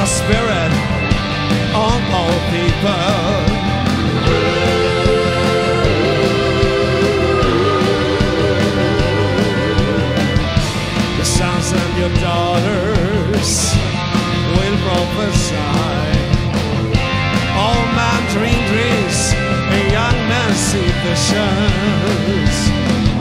spirit on all people. The sons and your daughters will prophesy. All man dream dreams, and young men see visions.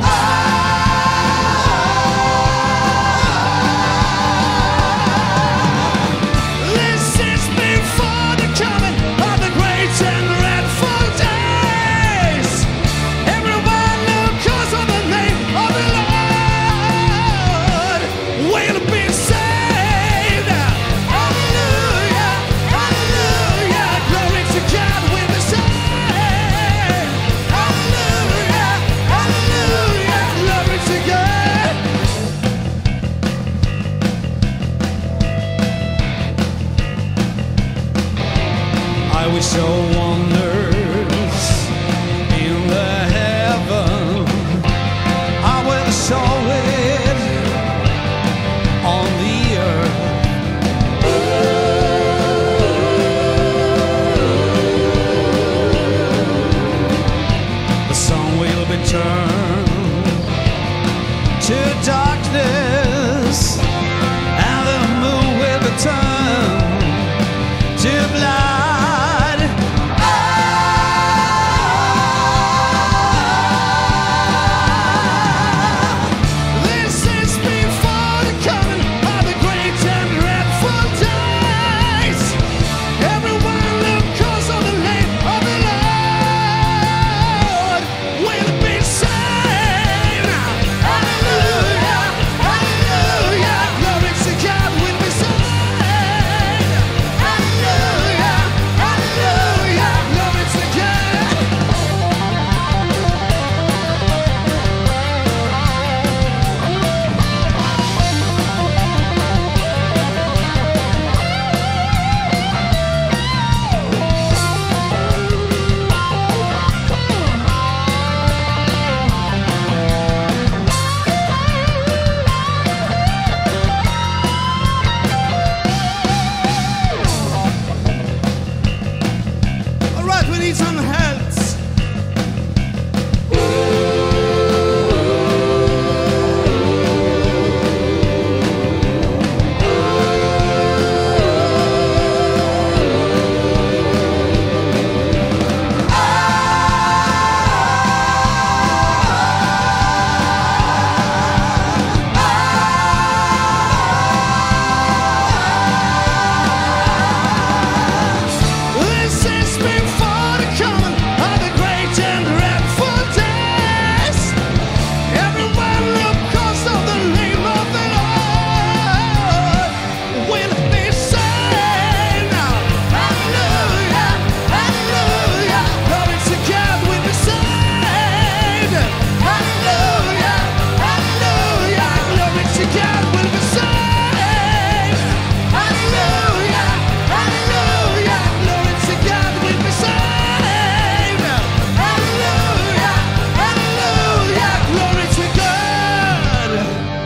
So wonders in the heaven, I will show it on the earth. The sun will be turned to darkness, and the moon will be turned to blood.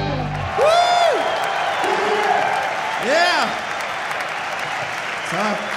Tack.